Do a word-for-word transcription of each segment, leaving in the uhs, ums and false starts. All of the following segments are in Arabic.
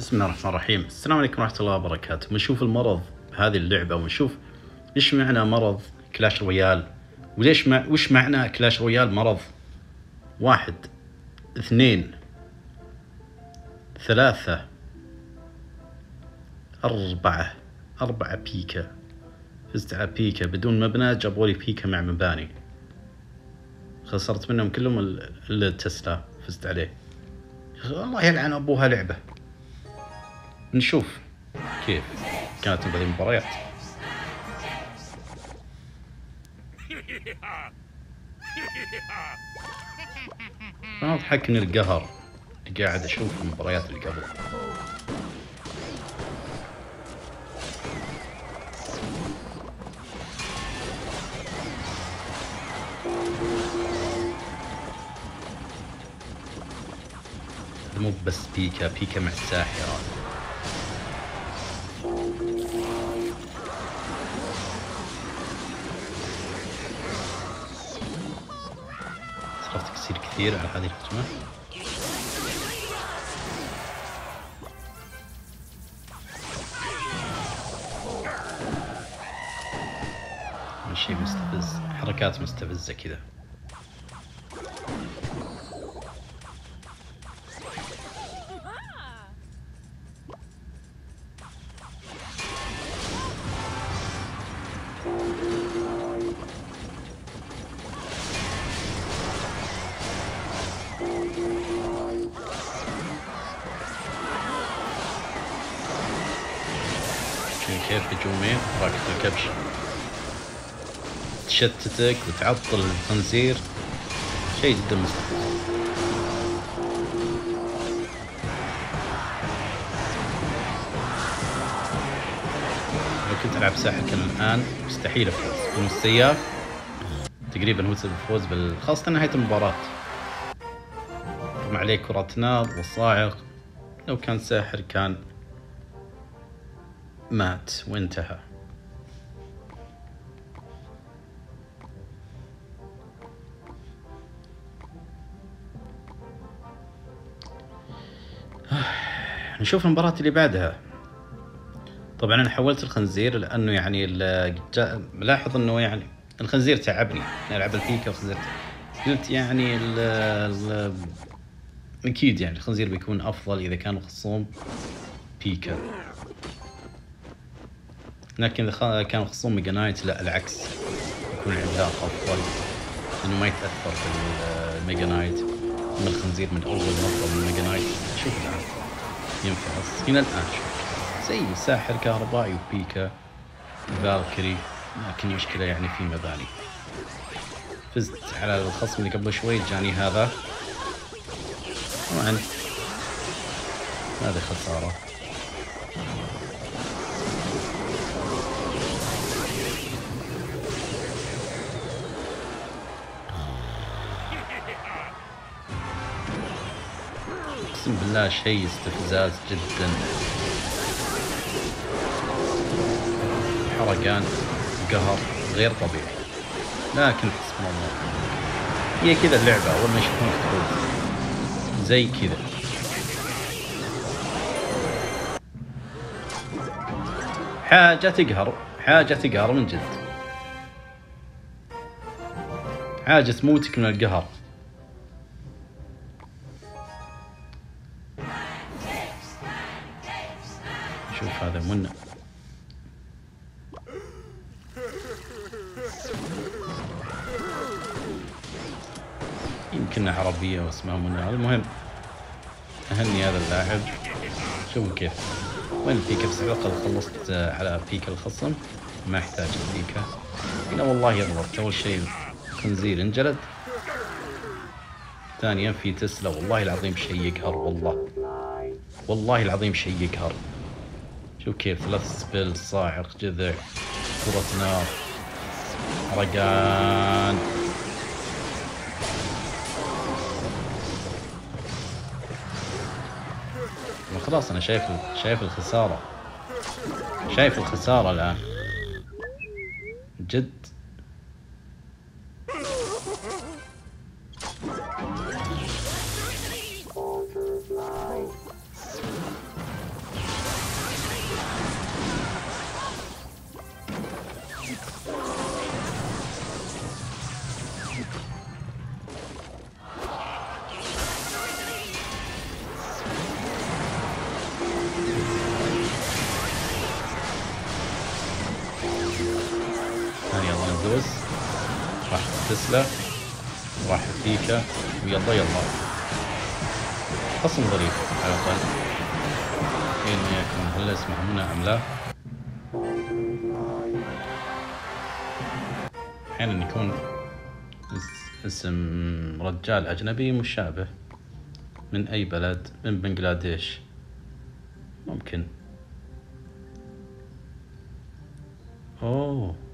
بسم الله الرحمن الرحيم. السلام عليكم ورحمة الله وبركاته. بنشوف المرض بهذه اللعبة ونشوف ايش معنى مرض كلاش رويال، وليش مع... وش معنى كلاش رويال مرض. واحد، اثنين، ثلاثة، أربعة أربعة بيكا. فزت على بيكا بدون مبنى، جابولي بيكا مع مباني، خسرت منهم كلهم إلا التسلا فزت عليه. الله يلعن أبوها لعبة. نشوف كيف كانت هذه المباريات. أنا أضحكني القهر اللي قاعد أشوف المباريات اللي قبل. مو بس بيكا، بيكا مع الساحرة. صرفت تكسير كثير على هذه الهجمة. شيء مستفز، حركات مستفزة كذا. كيف هجومين حركة الكبش تشتتك وتعطل الخنزير، شيء جدا مستفز. لو كنت ألعب ساحر كان الآن مستحيل أفوز. من السياف تقريبا هو سبب الفوز، خاصة نهاية المباراة. رمى عليه كرة نار والصاعق، لو كان ساحر كان مات وانتهى. نشوف المباراة اللي بعدها. طبعا انا حولت الخنزير لانه يعني ملاحظ انه يعني الخنزير تعبني. العب البيكا والخنزير قلت يعني ال ال اكيد يعني الخنزير بيكون افضل اذا كان خصوم بيكا، لكن اذا كان خصوم ميجا نايت لا، العكس، يكون العملاق افضل لانه ما يتاثر بالميجا نايت. اما الخنزير من اول مرة من ميجا نايت. شوف الان ينفع هنا الان، شوف زي ساحر كهربائي وبيكا فالكري، لكن مشكلة يعني في مباني. فزت على الخصم اللي قبل شوي، جاني هذا طبعا هذه خسارة. اقسم بالله شيء استفزاز جدا. حرقان قهر غير طبيعي، لكن حسبنا الله. هي كذا اللعبة، اول ما يشوفونك تفوز زي كذا. حاجة تقهر، حاجة تقهر من جد، حاجة تموتك من القهر. شوف هذا منى، يمكنها عربية واسمها منى. المهم أهني هذا اللاعب. شوفوا كيف وين البيكا. بس عقل خلصت على بيكا الخصم، ما يحتاج البيكا. لا والله يضرب. أول شيء خنزير انجلد، ثانيا في تسلا. والله العظيم شيء يقهر، والله والله العظيم شيء يقهر. شوف كيف ثلاث سبيل، صاعق، جذع، كرة نار، حرقان. خلاص انا شايف شايف الخسارة، شايف الخسارة الآن جد. تسلا راح فيك ويلا يلا. خصم ظريف على الأقل. حين ما يكون هل اسمه هنا أم لا. أحيانا يكون اسم رجال أجنبي مشابه من أي بلد، من بنغلاديش ممكن. أوه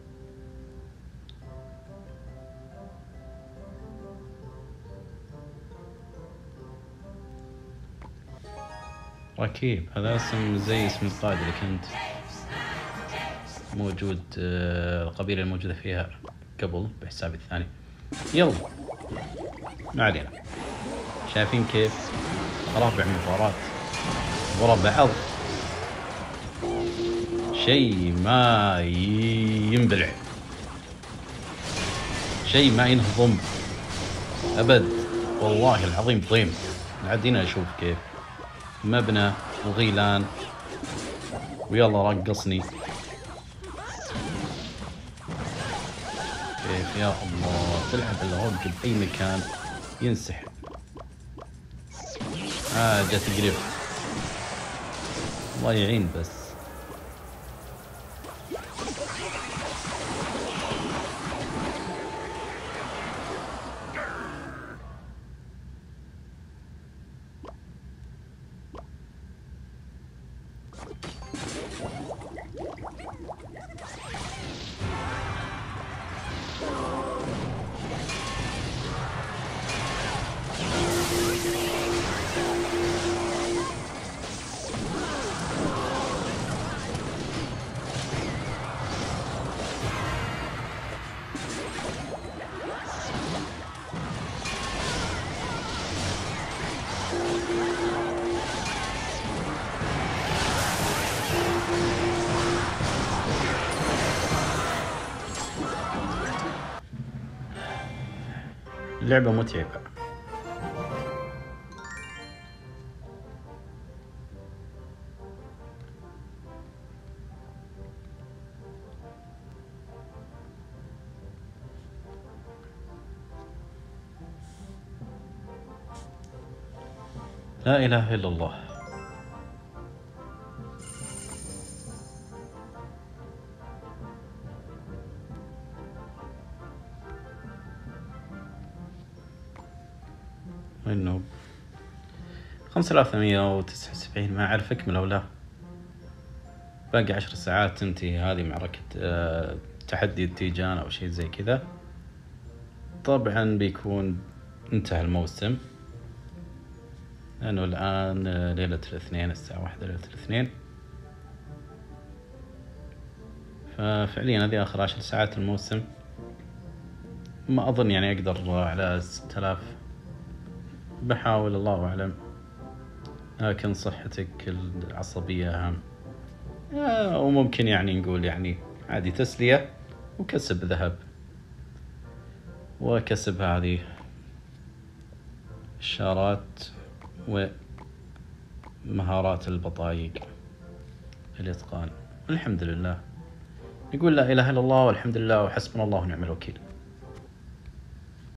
ركيب، هذا اسم زي اسم القائد اللي كنت موجود، القبيلة الموجودة فيها قبل بحسابي الثاني. يلا ما علينا. شايفين كيف رابع مباراة ورا بعض، شيء ما ينبلع، شيء ما ينهضم أبد والله العظيم. ضيم عادينا أشوف كيف مبنى وغيلان ويلا رقصني كيف يا الله. تلعب الرجل بأي مكان ينسحب. آه جت قريف الله يعين. بس لعبة متعبة. لا إله إلا الله. إنه خمسة آلاف ثمانمية وتسعة وسبعين ما أعرف أكمل أو لا. باقي عشر ساعات تنتهي هذه معركة أه تحدي التيجان أو شيء زي كذا. طبعا بيكون انتهى الموسم لأنه الآن ليلة الاثنين الساعة واحدة ليلة الاثنين، ففعليا هذه آخر عشر ساعات الموسم. ما أظن يعني أقدر على ستة آلاف، بحاول الله أعلم، لكن صحتك العصبية أهم. وممكن يعني نقول يعني عادي تسلية وكسب ذهب وكسب هذه الشارات ومهارات البطايق الإتقان. الحمد لله، نقول لا إله إلا الله والحمد لله وحسبنا الله ونعم الوكيل.